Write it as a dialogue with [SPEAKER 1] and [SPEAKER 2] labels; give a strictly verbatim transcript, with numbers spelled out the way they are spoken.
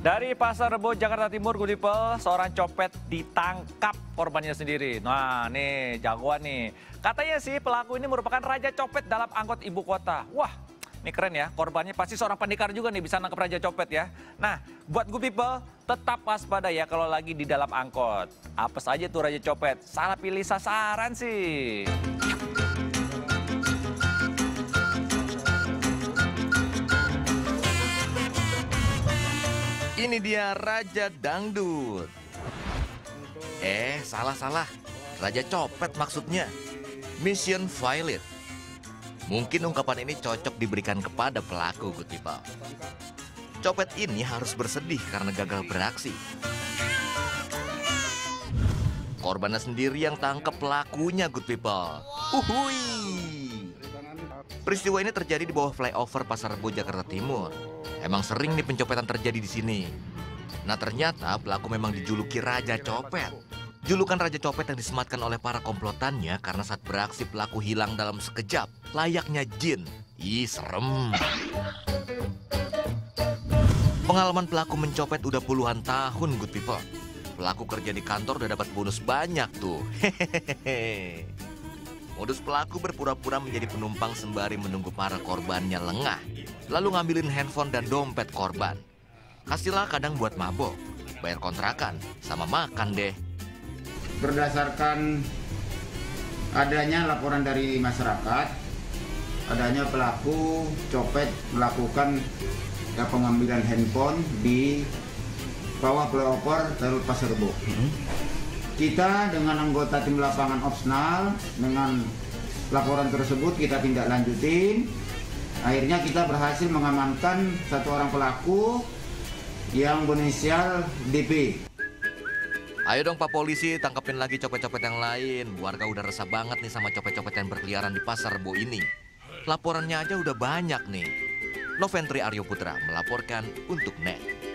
[SPEAKER 1] Dari Pasar Rebo, Jakarta Timur, Good People, seorang copet ditangkap korbannya sendiri. Nah, nih jagoan nih. Katanya sih pelaku ini merupakan raja copet dalam angkot ibu kota. Wah, ini keren ya. Korbannya pasti seorang pendekar juga nih bisa nangkep raja copet ya. Nah, buat Good People, tetap waspada ya kalau lagi di dalam angkot. Apes aja tuh raja copet. Salah pilih sasaran sih.
[SPEAKER 2] Ini dia Raja Dangdut. Eh, salah-salah. Raja Copet maksudnya. Mission Violet. Mungkin ungkapan ini cocok diberikan kepada pelaku, Good People. Copet ini harus bersedih karena gagal beraksi. Korbannya sendiri yang tangkap pelakunya, Good People. Uhui. Peristiwa ini terjadi di bawah flyover Pasar Rebo, Jakarta Timur. Emang sering nih pencopetan terjadi di sini. Nah ternyata pelaku memang dijuluki Raja Copet. Julukan Raja Copet yang disematkan oleh para komplotannya karena saat beraksi pelaku hilang dalam sekejap. Layaknya jin. Ih serem. Pengalaman pelaku mencopet udah puluhan tahun, Good People. Pelaku kerja di kantor udah dapat bonus banyak tuh. Hehehe. Modus pelaku berpura-pura menjadi penumpang sembari menunggu para korbannya lengah. Lalu ngambilin handphone dan dompet korban. Hasilnya kadang buat mabok, bayar kontrakan, sama makan deh.
[SPEAKER 3] Berdasarkan adanya laporan dari masyarakat, adanya pelaku copet melakukan ya, pengambilan handphone di bawah flyover Teluk Pasar Rebo. Hmm. Kita dengan anggota tim lapangan Opsnal dengan laporan tersebut kita tindak lanjutin. Akhirnya kita berhasil mengamankan satu orang pelaku yang berinisial D P.
[SPEAKER 2] Ayo dong Pak Polisi, tangkapin lagi copet-copet yang lain. Warga udah resah banget nih sama copet-copet yang berkeliaran di Pasar Rebo ini. Laporannya aja udah banyak nih. Noventri Aryo Putra melaporkan untuk N E T.